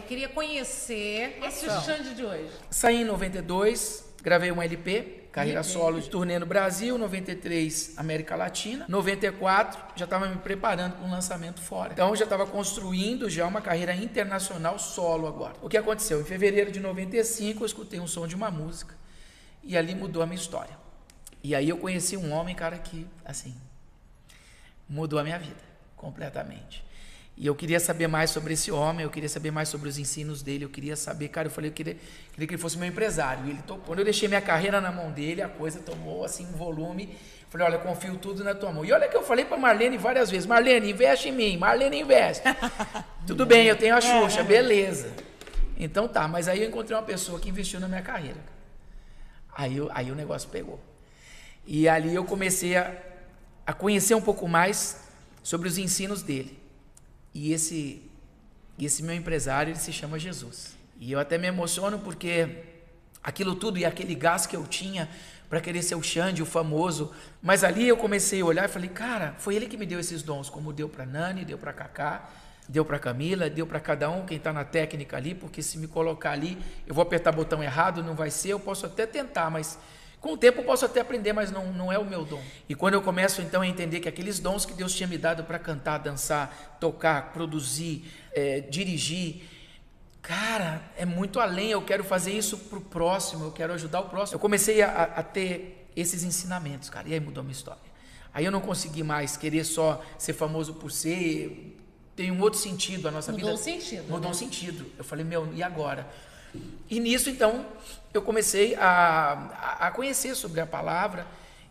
queria conhecer esse Xande de hoje. Saí em 92, gravei um LP, carreira solo de turnê no Brasil, 93, América Latina, 94, já estava me preparando para um lançamento fora. Então, eu já estava construindo já uma carreira internacional solo agora. O que aconteceu? Em fevereiro de 95, eu escutei um som de uma música e ali mudou a minha história. E aí eu conheci um homem, cara, que, assim, mudou a minha vida completamente. E eu queria saber mais sobre esse homem, eu queria saber mais sobre os ensinos dele, eu queria saber, cara, eu falei, eu queria que ele fosse meu empresário. E ele topou. Quando eu deixei minha carreira na mão dele, a coisa tomou, assim, um volume. Eu falei, olha, eu confio tudo na tua mão. E olha que eu falei pra Marlene várias vezes, Marlene, investe em mim, Marlene, investe. Tudo bem, eu tenho a Xuxa, beleza. Então tá, mas aí eu encontrei uma pessoa que investiu na minha carreira. Aí o negócio pegou. E ali eu comecei a conhecer um pouco mais sobre os ensinos dele. E esse meu empresário, ele se chama Jesus. E eu até me emociono porque aquilo tudo e aquele gás que eu tinha para querer ser o Xande, o famoso. Mas ali eu comecei a olhar e falei, cara, foi ele que me deu esses dons, como deu para Nani, deu para Cacá, deu para Camila, deu para cada um, quem está na técnica ali, porque se me colocar ali, eu vou apertar o botão errado, não vai ser, eu posso até tentar, mas com o tempo eu posso até aprender, mas não é o meu dom. E quando eu começo então a entender que aqueles dons que Deus tinha me dado para cantar, dançar, tocar, produzir, dirigir, cara, é muito além, eu quero fazer isso para o próximo, eu quero ajudar o próximo. Eu comecei a ter esses ensinamentos, cara, e aí mudou a minha história. Aí eu não consegui mais querer só ser famoso por ser, tem um outro sentido a nossa vida. Mudou o sentido. Mudou o sentido. Eu falei, meu, e agora? E nisso, então, eu comecei a conhecer sobre a palavra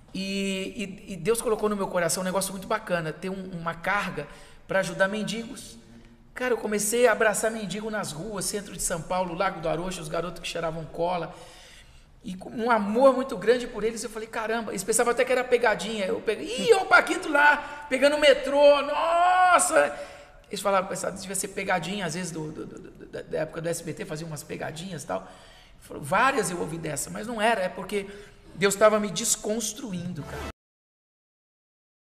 e Deus colocou no meu coração um negócio muito bacana, ter uma carga para ajudar mendigos. Cara, eu comecei a abraçar mendigo nas ruas, centro de São Paulo, Lago do Arocho, os garotos que cheiravam cola. E com um amor muito grande por eles, eu falei, caramba, eles pensavam até que era pegadinha. Eu peguei, o Paquito lá, pegando o metrô, nossa! Eles falavam, pensava, devia ser pegadinha, às vezes da época do SBT, fazia umas pegadinhas e tal. Várias eu ouvi dessa, mas não era, é porque Deus estava me desconstruindo, cara.